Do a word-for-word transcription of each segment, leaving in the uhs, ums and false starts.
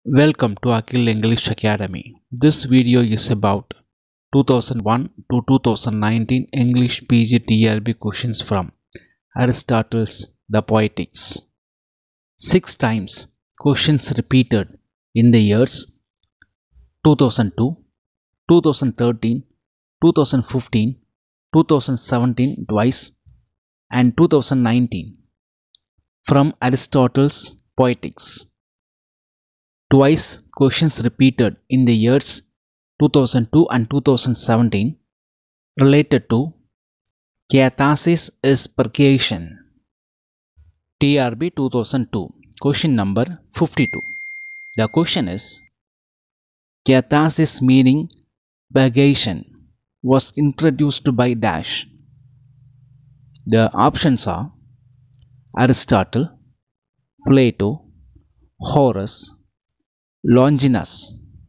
Welcome to Akhil English Academy. This video is about two thousand one to two thousand nineteen English P G T R B questions from Aristotle's The Poetics. Six times questions repeated in the years two thousand two, two thousand thirteen, two thousand fifteen, two thousand seventeen twice and two thousand nineteen from Aristotle's Poetics. Twice questions repeated in the years two thousand two and two thousand seventeen related to Kiatasis is purgation. T R B two thousand two. Question number fifty-two. The question is, Kiatasis meaning purgation was introduced by dash. The options are Aristotle, Plato, Horace, Longinus.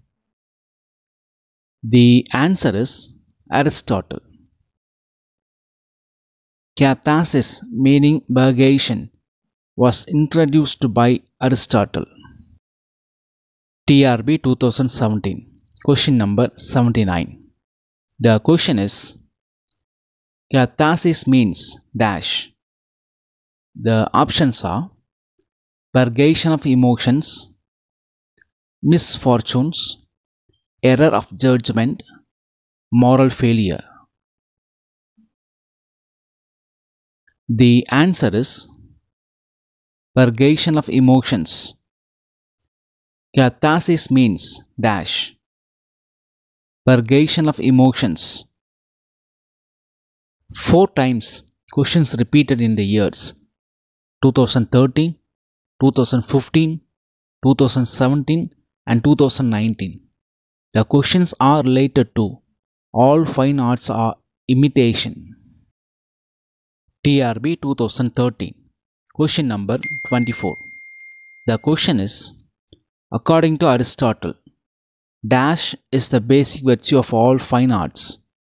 The answer is Aristotle. Kiatasis meaning purgation was introduced by Aristotle. T R B two thousand seventeen. Question number seventy-nine. The question is, Kiatasis means dash. The options are purgation of emotions, misfortunes, error of judgment, moral failure. The answer is purgation of emotions. Kiatasis means dash. Purgation of emotions. Four times questions repeated in the years two thousand thirteen, two thousand fifteen, two thousand seventeen and two thousand nineteen. The questions are related to all fine arts are imitation. T R B two thousand thirteen. Question number twenty-four. The question is, according to Aristotle, dash is the basic virtue of all fine arts.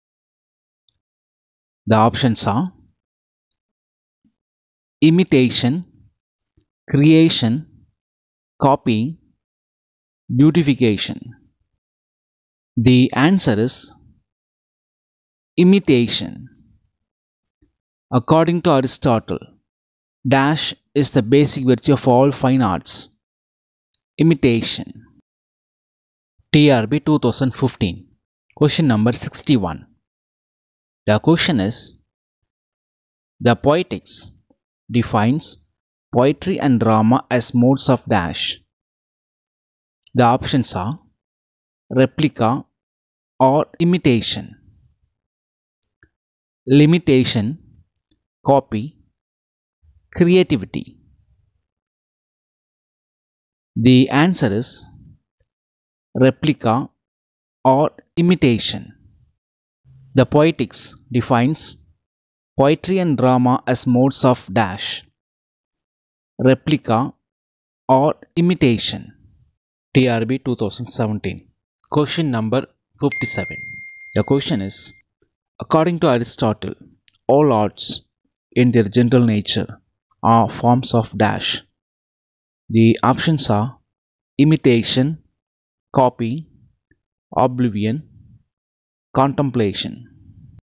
The options are imitation, creation, copying, beautification. The answer is imitation. According to Aristotle, dash is the basic virtue of all fine arts. Imitation. T R B two thousand fifteen. Question number sixty-one. The question is, the Poetics defines poetry and drama as modes of dash. The options are replica or imitation, limitation, copy, creativity. The answer is replica or imitation. The Poetics defines poetry and drama as modes of dash, replica or imitation. T R B two thousand seventeen. Question number fifty-seven. The question is, according to Aristotle, all arts in their general nature are forms of dash. The options are imitation, copy, oblivion, contemplation.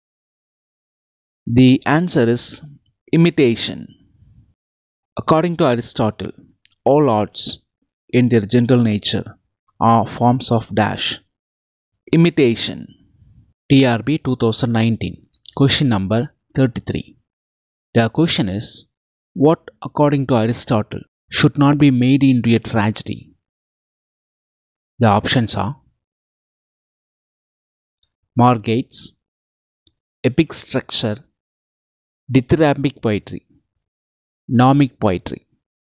The answer is imitation. According to Aristotle, all arts in their general nature are forms of dash. Imitation. T R B two thousand nineteen. Question number thirty-three. The question is, what according to Aristotle should not be made into a tragedy? The options are Margates, epic structure, dithyrambic poetry, nomic poetry.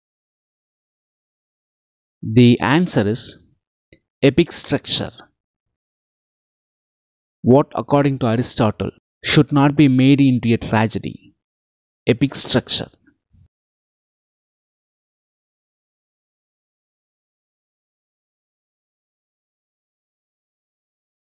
The answer is epic structure. What according to Aristotle should not be made into a tragedy? Epic structure.